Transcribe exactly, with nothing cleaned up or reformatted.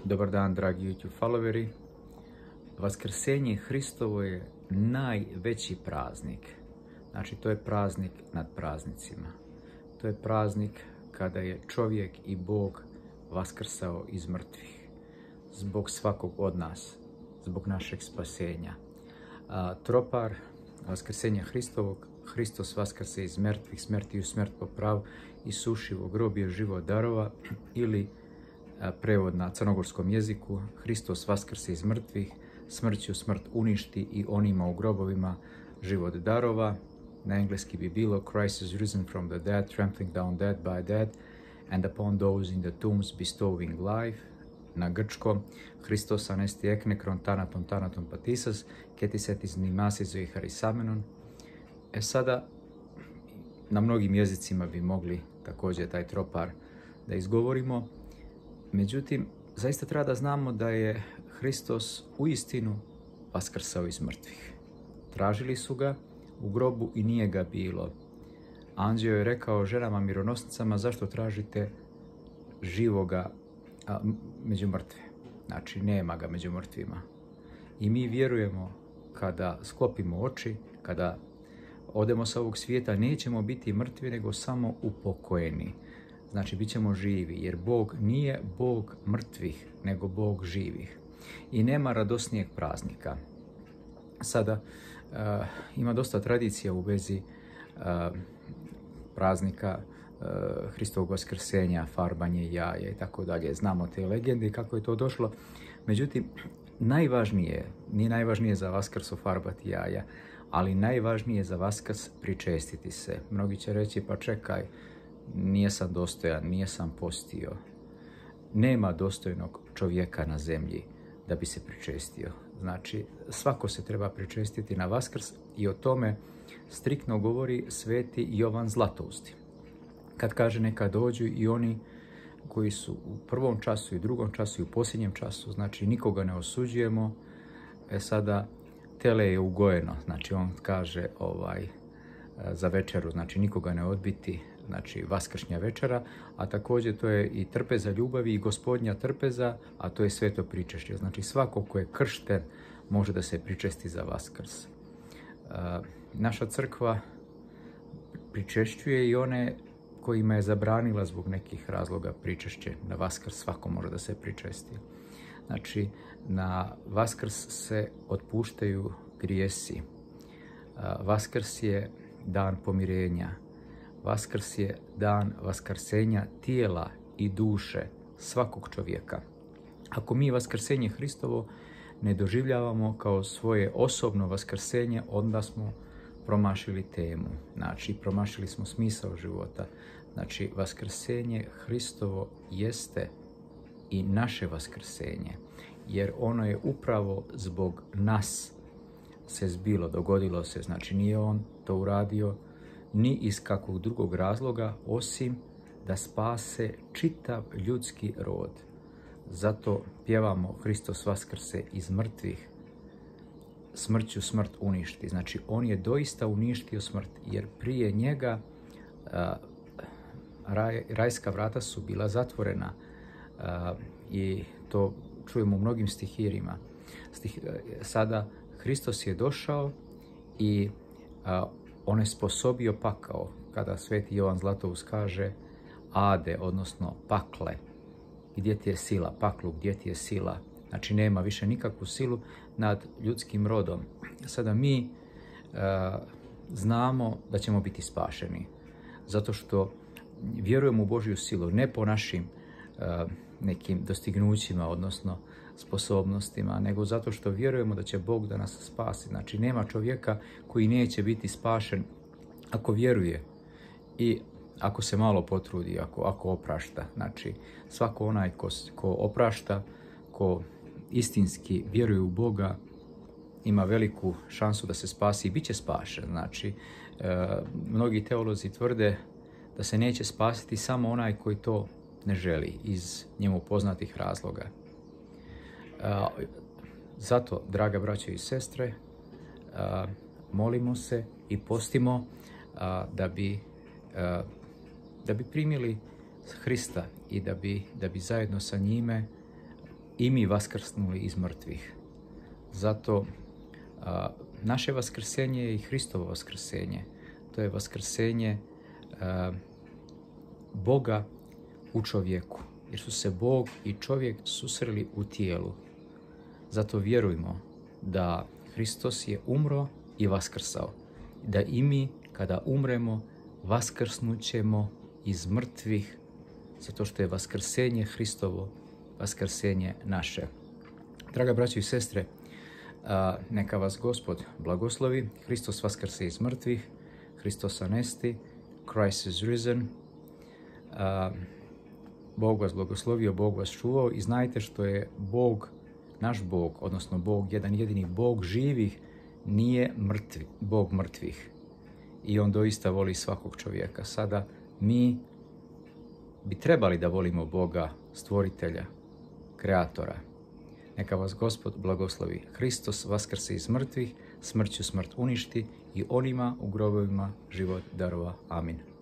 Dobar dan, dragi YouTube followeri. Vaskrsenje Hristovo je najveći praznik. Znači, to je praznik nad praznicima. To je praznik kada je čovjek i Bog vaskrsao iz mrtvih. Zbog svakog od nas, zbog našeg spasenja. A, tropar Vaskrsenja Hristovog, Hristos vaskrse iz mrtvih, smrti u smrt poprav, isušivo grobje život darova, ili prevod na crnogorskom jeziku, Hristos vaskrse iz mrtvih, smrću smrt uništi i onima u grobovima život darova. Na engleski bi bilo Christ is risen from the dead, trampling down dead by dead, and upon those in the tombs bestowing life. Na grčkom, Hristos anesti eknekron tanaton tanaton patisas, ketisetis nimasis i harisamenon. E sada, na mnogim jezicima bi mogli također taj tropar da izgovorimo. Međutim, zaista treba da znamo da je Hristos uistinu vaskrsao iz mrtvih. Tražili su ga u grobu i nije ga bilo. Anđeo je rekao ženama mironosnicama, zašto tražite živoga a, među mrtve? Znači, nema ga među mrtvima. I mi vjerujemo, kada sklopimo oči, kada odemo sa ovog svijeta, nećemo biti mrtvi, nego samo upokojeni. Znači, bit ćemo živi, jer Bog nije Bog mrtvih, nego Bog živih. I nema radosnijeg praznika. Sada, uh, ima dosta tradicija u vezi uh, praznika uh, Hristovog vaskrsenja, farbanje jaja i tako dalje. Znamo te legende i kako je to došlo. Međutim, najvažnije, nije najvažnije za vaskrso farbati jaja, ali najvažnije za vaskrs pričestiti se. Mnogi će reći, pa čekaj, nije sam dostojan, nije sam postio. Nema dostojnog čovjeka na zemlji da bi se pričestio. Znači, svako se treba pričestiti na Vaskrs i o tome striktno govori sveti Jovan Zlatousti. Kad kaže neka dođu i oni koji su u prvom času i drugom času i u posljednjem času, znači nikoga ne osuđujemo. E sada, tele je ugojeno, znači on kaže ovaj, za večeru, znači nikoga ne odbiti, znači vaskršnja večera, a također to je i trpeza ljubavi i gospodnja trpeza, a to je sveto pričešće. Znači svako ko je kršten može da se pričesti za Vaskrs. Naša crkva pričešćuje i one kojima je zabranila zbog nekih razloga pričešće. Na Vaskrs svako može da se pričesti. Znači, na Vaskrs se otpuštaju grijesi. Vaskrs je dan pomirenja. Vaskrs je dan vaskrsenja tijela i duše svakog čovjeka. Ako mi vaskrsenje Hristovo ne doživljavamo kao svoje osobno vaskrsenje, onda smo promašili temu. Znači, promašili smo smisao života. Znači, vaskrsenje Hristovo jeste i naše vaskrsenje, jer ono je upravo zbog nas se zbilo, dogodilo se. Znači, nije on to uradio ni iz kakvog drugog razloga, osim da spase čitav ljudski rod. Zato pjevamo Hristos vaskrse iz mrtvih, smrću smrt uništi. Znači, on je doista uništio smrt, jer prije njega a, raj, rajska vrata su bila zatvorena a, i to čujemo u mnogim stihirima. Stih, sada Hristos je došao i a, on je sposobio pakao, kada sveti Jovan Zlatoust kaže ade, odnosno pakle, gdje ti je sila, paklu, gdje ti je sila. Znači, nema više nikakvu silu nad ljudskim rodom. Sada mi uh, znamo da ćemo biti spašeni, zato što vjerujemo u Božju silu, ne po našim uh, nekim dostignućima, odnosno sposobnostima, nego zato što vjerujemo da će Bog da nas spasi. Znači, nema čovjeka koji neće biti spašen ako vjeruje i ako se malo potrudi, ako, ako oprašta. Znači, svako onaj ko, ko oprašta, ko istinski vjeruje u Boga, ima veliku šansu da se spasi i bit će spašen. Znači, e, mnogi teolozi tvrde da se neće spasiti samo onaj koji to ne želi iz njemu poznatih razloga. Uh, zato, draga braćo i sestre, uh, molimo se i postimo uh, da bi, uh, da bi primili Hrista i da bi, da bi zajedno sa njime i mi vaskrsnuli iz mrtvih. Zato a, naše vaskrsenje je i Hristovo vaskrsenje. To je vaskrsenje a, Boga u čovjeku, jer su se Bog i čovjek susreli u tijelu. Zato vjerujmo da Hristos je umro i vaskrsao. Da i mi, kada umremo, vaskrsnut ćemo iz mrtvih, zato što je vaskrsenje Hristovo, vaskrsenje naše. Draga braćo i sestre, neka vas Gospod blagoslovi. Hristos vaskrse iz mrtvih, Hristos anesti, Christ is risen. Bog vas blagoslovio, Bog vas čuvao i znajte što je Bog, naš Bog, odnosno Bog, jedan jedini Bog živih, nije mrtvi, Bog mrtvih. I on doista voli svakog čovjeka. Sada mi bi trebali da volimo Boga, stvoritelja, kreatora. Neka vas Gospod blagoslovi. Hristos vaskrse iz mrtvih, smrću smrt uništi i onima u grobovima život darova. Amin.